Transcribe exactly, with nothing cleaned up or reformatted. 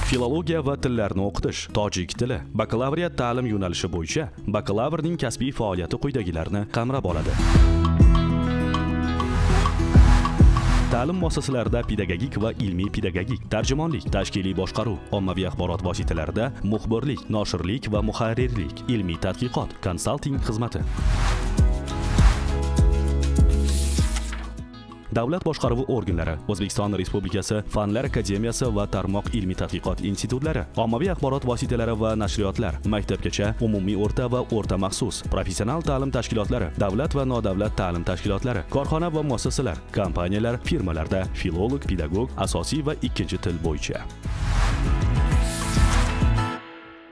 Filologiya va tillarni o'qitish, tojik tili, bakalavriat ta'lim yo'nalishi bo'yicha bakalavrning kasbiy faoliyati quyidagilarni qamrab oladi. Ta'lim muassasalarida pedagogik va ilmiy pedagogik, tarjimonlik, tashkiliy boshqaruv, ommaviy axborot vositalarida muxbirlik, noshirlik va muharrirlik, ilmiy tadqiqot, konsalting xizmati. Davlat boshqaruvi organlari, O'zbekiston Respublikasi Fanlar akademiyasi va tarmoq ilmiy tadqiqot institutlari, ommaviy axborot vositalari va nashriyotlar, maktabgacha, umumiy o'rta va o'rta maxsus, professional ta'lim tashkilotlari, davlat va nodavlat ta'lim tashkilotlari, korxona va muassasalar, kompaniyalar, firmalarda filolog, pedagog, asosiy va ikkinchi til bo'yicha.